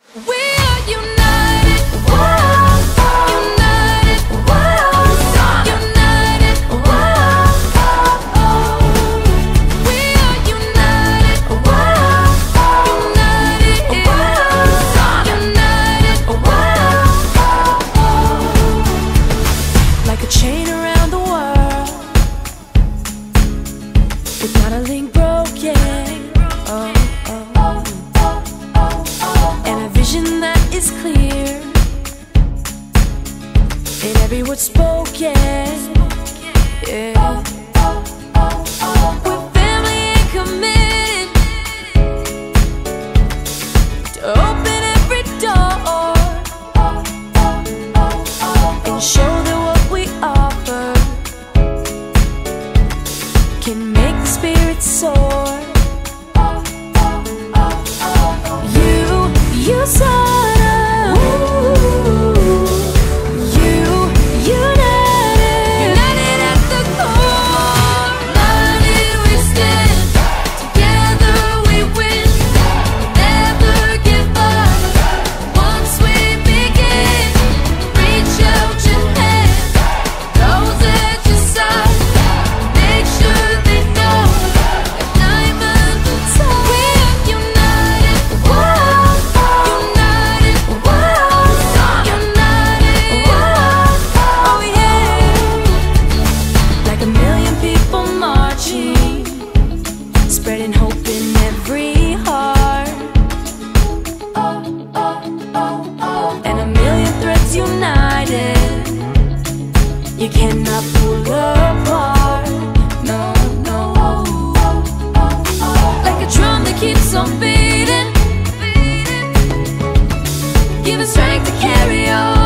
We are united, whoa, united, whoa, united, whoa. We are united, whoa, united, united, whoa. Like a chain around the world, with not a link broken. And a vision that is clear in every word spoken. Yeah. We're family and committed to open every door and show that what we offer can make the spirit soar. USANA, united at the core. United we stand, together we win. Never give up, once we begin. Reach out your hand, those at your side. Make sure they know a diamond inside. We're united, whoa. United, whoa, united, whoa, oh yeah. Like a million people marching, spreading hope in every heart. And a million threads united, you cannot pull apart. No, no. Like a drum that keeps on beating, give us strength to carry on.